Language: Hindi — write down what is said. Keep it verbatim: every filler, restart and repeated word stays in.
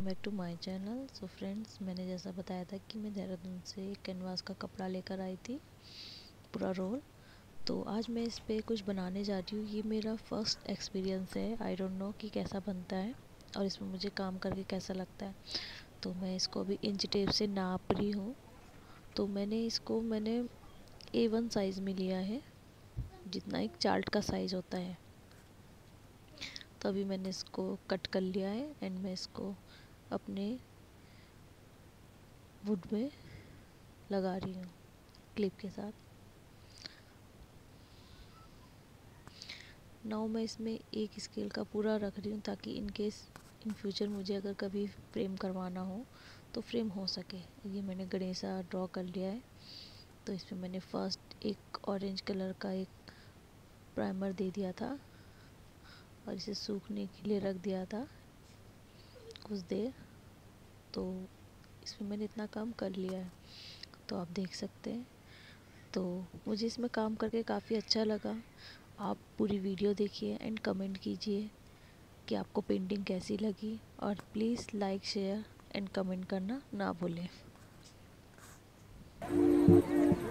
Back to my channel. So friends, मैंने जैसा बताया था कि मैं देहरादून से कैनवास का कपड़ा लेकर आई थी, पूरा रोल। तो आज मैं इस पे कुछ बनाने जा रही हूँ। ये मेरा फर्स्ट एक्सपीरियंस है। आई डोंट नो कि कैसा बनता है और इसमें मुझे काम करके कैसा लगता है। तो मैं इसको अभी इंच टेप से नाप रही हूँ। तो मैंने इसको मैंने ए वन साइज़ में लिया है, जितना एक चार्ट का साइज़ होता है। तो अभी मैंने इसको कट कर लिया है एंड मैं इसको अपने वुड में लगा रही हूँ क्लिप के साथ। नाउ मैं इसमें एक स्केल का पूरा रख रही हूँ ताकि इन केस इन फ्यूचर मुझे अगर कभी फ्रेम करवाना हो तो फ्रेम हो सके। ये मैंने गणेशा ड्रॉ कर लिया है। तो इसमें मैंने फर्स्ट एक ऑरेंज कलर का एक प्राइमर दे दिया था और इसे सूखने के लिए रख दिया था कुछ देर। तो इसमें मैंने इतना काम कर लिया है, तो आप देख सकते हैं। तो मुझे इसमें काम करके काफ़ी अच्छा लगा। आप पूरी वीडियो देखिए एंड कमेंट कीजिए कि आपको पेंटिंग कैसी लगी, और please like share and comment करना ना भूलें।